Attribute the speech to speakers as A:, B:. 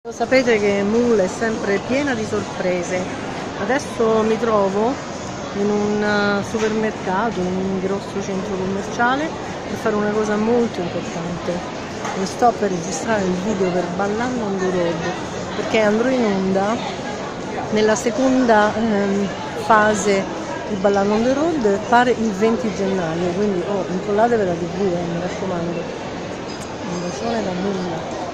A: Sapete che Mool è sempre piena di sorprese. Adesso mi trovo in un supermercato, in un grosso centro commerciale, per fare una cosa molto importante. Mi sto per registrare il video per Ballando on the Road, perché andrò in onda nella seconda fase di Ballando on the Road, pare il 20 gennaio, quindi incollatevela di TV, mi raccomando. Un bacione da nulla.